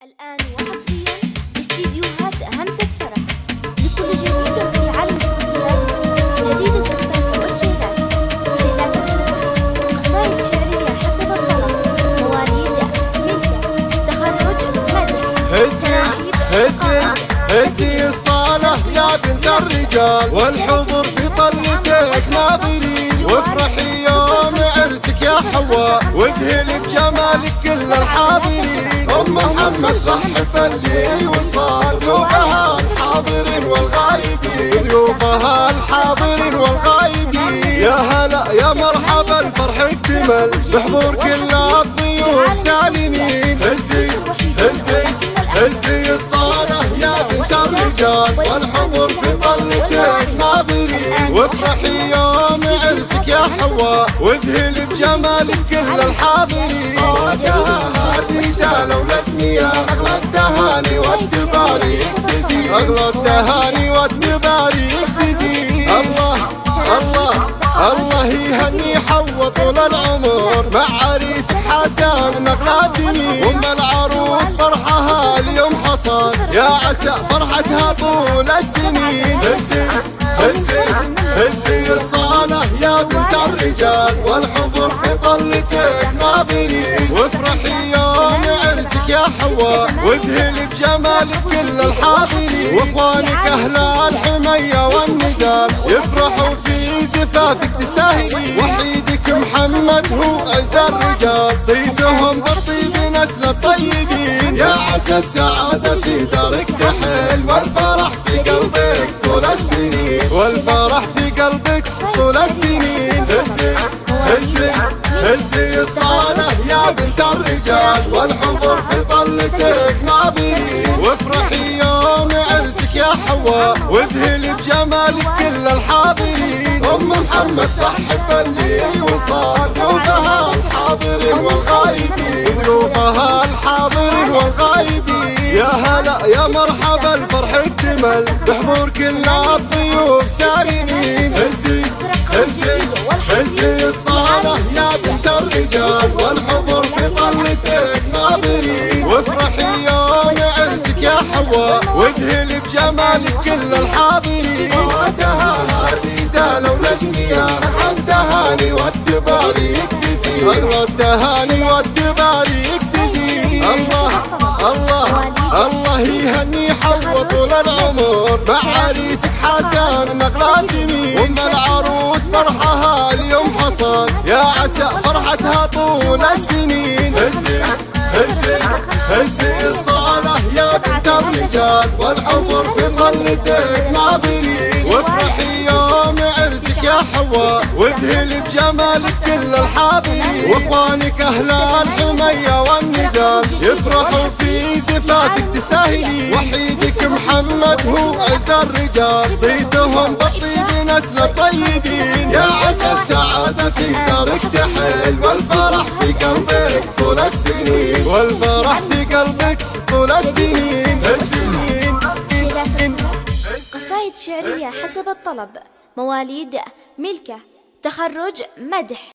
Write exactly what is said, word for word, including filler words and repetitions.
الآن وحصريا باستديوهات همسة فرح لكل جديد في عالم الصوتيات، جديد الزفات والشيلات، شيلات الحب، قصائد شعرية حسب الطلب، مواليد، ملكة، تخرج، مدح. هزي هزي هزي الصالة يا بنت الرجال، والحضور في طلتك ناظرين، وافرحي يوم عرسك يا حواء، واذهلي بجمالك كل الحاضرين. ام محمد رحب اللي وصال، ضيوفها الحاضرين والغايبين، ضيوفها الحاضرين والغايبين. يا هلا يا مرحبا الفرح اكتمل بحضور كل الضيوف سالمين. هزي هزي هزي الصالة يا بنت الرجال، والحضور في طلتك ناظرين، وافرحي يوم عرسك يا حواء، واذهلي بجمالك كل الحاضرين. رجال ولسمية اغلى التهاني والتباري يكتزي، اغلى التهاني والتباري يكتزي. الله الله الله يهني حوا طول العمر مع عريسك حسن نغلى سنين، ام العروس فرحها اليوم حصل، يا عسى فرحتها طول السنين. هزي هزي هزي الصالة يا بنت الرجال، والحضور في طلتك ناظرين، وافرحي يوم عرسك يا حواء، واذهلي بجمالك كل الحاضرين. واخوانك اهل الحمية والنزال يفرحوا في زفافك تستاهلين، وحيدك محمد هو اعز الرجال، صيتهم بالطيب نسل الطيبين. يا عسى السعادة في دارك تحل، والفرح في قلبك طول السنين، والفرح في قلبك طول السنين. هزي هزي هزي الصالة يا بنت الرجال، والحضور في طلتك ناظرين، وافرحي يوم عرسك يا حواء، واذهلي بجمالك كل الحاضرين. ام محمد رحب اللي وصال، ضيوفها الحاضرين والغايبين، ضيوفها الحاضرين والغايبين. يا هلا يا مرحبا الفرح اكتمل بحضور كل الضيوف سالمين. هزي هزي هزي الصالة يا بنت الرجال، والحضور في طلتك ناظرين، وافرحي يوم عرسك يا حواء، واذهلي بجمالك كل الحاضرين. رجال ولسمية التهاني والتباري يكتزي، اغلى التهاني والتباري يكتزي. الله الله الله يهني حوا طول العمر مع عريسك حسن نغلى سمين، ام العروس فرحها اليوم حصل، يا عسى فرحتها طول السنين. هزي هزي هزي الصالة يا بنت الرجال، والحضور في طلتك ناظرين، وافرحي يوم عرسك يا حواء، واذهلي بجمالك كل الحاضرين. واخوانك اهل الحمية والنزال يفرحوا في زفافك تستاهلين، وحيدك محمد هو اعز الرجال، صيتهم بالطيب نسل الطيبين. يا عسى السعادة في دارك تحل، والفرح في قلبك طول السنين، والفرح في قلبك طول السنين. السنين قصائد شعرية حسب الطلب، مواليد، ملكة، تخرج، مدح.